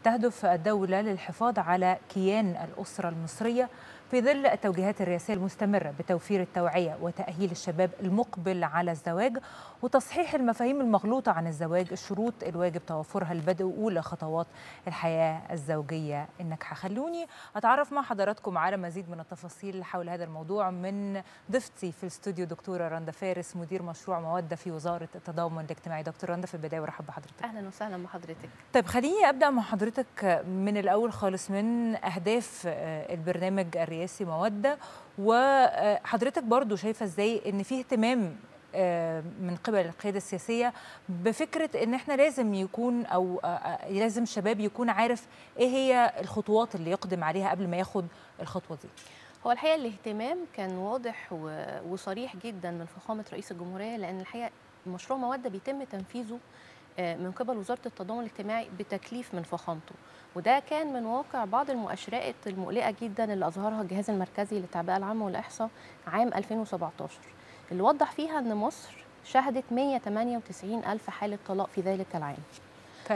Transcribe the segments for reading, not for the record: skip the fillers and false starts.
تهدف الدولة للحفاظ على كيان الأسرة المصرية في ظل التوجيهات الرئاسية المستمرة بتوفير التوعية وتأهيل الشباب المقبل على الزواج وتصحيح المفاهيم المغلوطة عن الزواج، الشروط الواجب توفرها البدء أولى خطوات الحياة الزوجية الناجحة. خلوني أتعرف مع حضراتكم على مزيد من التفاصيل حول هذا الموضوع من ضيفتي في الاستوديو دكتورة رندا فارس، مدير مشروع مودة في وزارة التضامن الاجتماعي. دكتور رندا، في البداية ورحب بحضرتك. أهلا وسهلا بحضرتك. طيب خليني أبدأ مع حضرتك من الأول خالص، من أهداف البرنامج الرئاسي مودة، وحضرتك برضو شايفة إزاي إن فيه اهتمام من قبل القيادة السياسية بفكرة إن إحنا لازم يكون أو لازم الشباب يكون عارف إيه هي الخطوات اللي يقدم عليها قبل ما ياخد الخطوة دي؟ هو الحقيقة الاهتمام كان واضح وصريح جدا من فخامة رئيس الجمهورية، لأن الحقيقة مشروع مودة بيتم تنفيذه من قبل وزارة التضامن الاجتماعي بتكليف من فخامته، وده كان من واقع بعض المؤشرات المقلقة جدا اللي أظهرها الجهاز المركزي للتعبئة العامة والإحصاء عام 2017، اللي وضح فيها أن مصر شهدت 198 ألف حالة طلاق في ذلك العام. في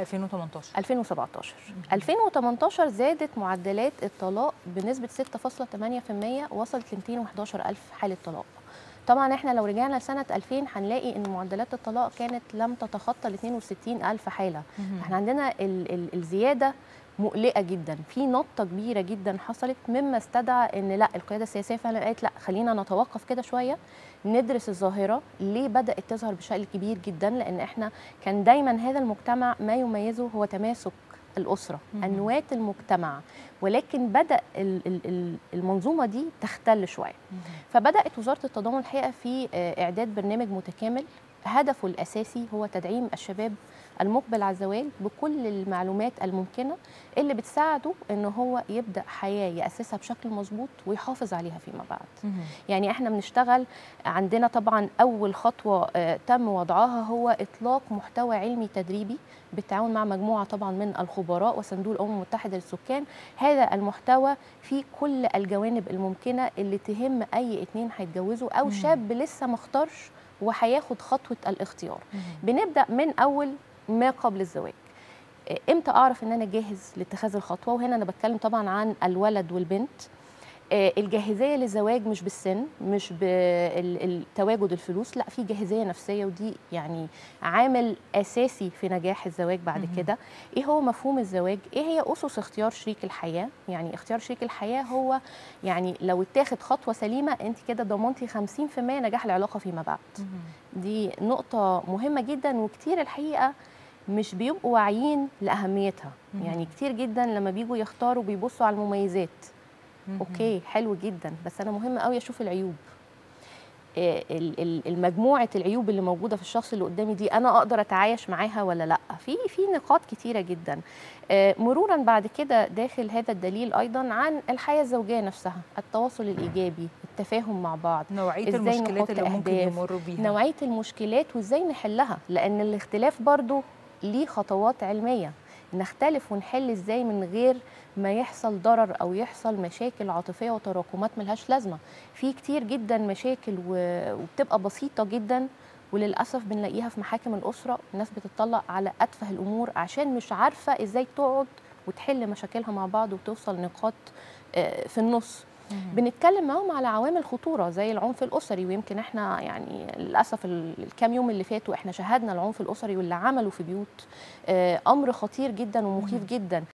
2018 زادت معدلات الطلاق بنسبة 6.8%، وصلت ل 211 ألف حالة طلاق. طبعا احنا لو رجعنا لسنة 2000 هنلاقي ان معدلات الطلاق كانت لم تتخطى ل 62 ألف حالة. احنا عندنا الزيادة مقلقة جدا، في نطة كبيرة جدا حصلت، مما استدعى ان لا، القيادة السياسية فعلا قالت لا، خلينا نتوقف كده شوية، ندرس الظاهرة ليه بدأت تظهر بشكل كبير جدا، لان احنا كان دايما هذا المجتمع ما يميزه هو تماسك الأسرة، أنواة المجتمع، ولكن بدأ المنظومة دي تختل شوية. فبدأت وزارة التضامن الحقيقة في إعداد برنامج متكامل هدفه الأساسي هو تدعيم الشباب المقبل على الزواج بكل المعلومات الممكنة اللي بتساعده إن هو يبدأ حياة يأسسها بشكل مظبوط ويحافظ عليها فيما بعد. يعني احنا بنشتغل، عندنا طبعا أول خطوة تم وضعها هو إطلاق محتوى علمي تدريبي بالتعاون مع مجموعة طبعا من الخبراء وصندوق الأمم المتحدة للسكان. هذا المحتوى فيه كل الجوانب الممكنة اللي تهم أي اتنين هيتجوزوا أو شاب لسه ما اختارش وهياخد خطوة الاختيار. بنبدأ من أول ما قبل الزواج، امتى اعرف ان انا جاهز لاتخاذ الخطوه، وهنا انا بتكلم طبعا عن الولد والبنت. الجاهزيه للزواج مش بالسن، مش بالتواجد الفلوس، لا، في جاهزيه نفسيه، ودي يعني عامل اساسي في نجاح الزواج بعد كده. ايه هو مفهوم الزواج؟ ايه هي اسس اختيار شريك الحياه؟ يعني اختيار شريك الحياه هو يعني لو اتاخد خطوه سليمه انت كده ضمنتي 50% نجاح العلاقه فيما بعد. دي نقطه مهمه جدا، وكتير الحقيقه مش بيبقوا واعيين لاهميتها. يعني كتير جدا لما بيجوا يختاروا بيبصوا على المميزات، اوكي حلو جدا، بس انا مهم قوي اشوف العيوب، المجموعه العيوب اللي موجوده في الشخص اللي قدامي دي انا اقدر اتعايش معاها ولا لا. في نقاط كتيره جدا. مرورا بعد كده داخل هذا الدليل ايضا عن الحياه الزوجيه نفسها، التواصل الايجابي، التفاهم مع بعض، نوعيه المشكلات اللي ممكن يمروا بيها، نوعيه المشكلات وازاي نحلها، لان الاختلاف برضو ليه خطوات علميه، نختلف ونحل ازاي من غير ما يحصل ضرر او يحصل مشاكل عاطفيه وتراكمات ملهاش لازمه. في كتير جدا مشاكل وبتبقى بسيطه جدا، وللاسف بنلاقيها في محاكم الاسره، الناس بتطلق على اتفه الامور عشان مش عارفه ازاي تقعد وتحل مشاكلها مع بعض وتوصل نقاط في النص. بنتكلم معاهم على عوامل خطوره زي العنف الاسري، ويمكن احنا يعني للاسف الكام يوم اللي فاتوا احنا شاهدنا العنف الاسري واللي عمله في بيوت، امر خطير جدا ومخيف جدا.